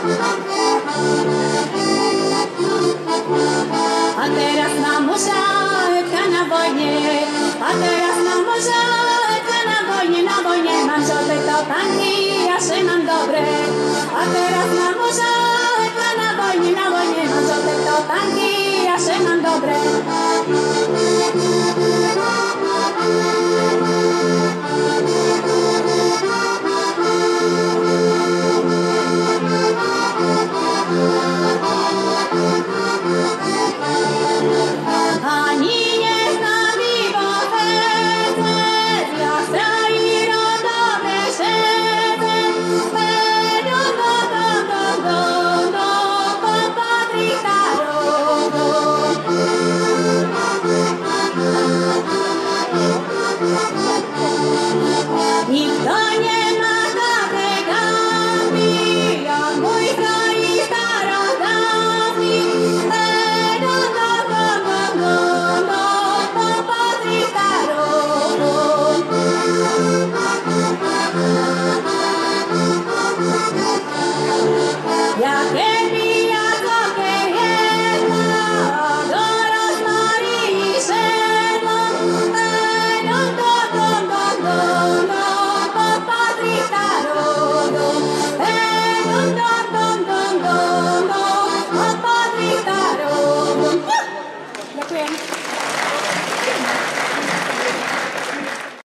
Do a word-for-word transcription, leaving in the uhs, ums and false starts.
A teraz mám mužáka na vojne, a teraz mám mužáka na vojne, na vojne mám žlté topánky, a že mám dobre. A teraz mám mužáka na vojne, na vojne mám žlté topánky, a že mám dobre. Nikto nemá také gámy, jak môj kraj starodávny. Do, do, do, do, do, do, to patrí starodom. Ja keby ako kejedla do rozmaríny šedla. Do, do, do, do, do, do. Ďakujem.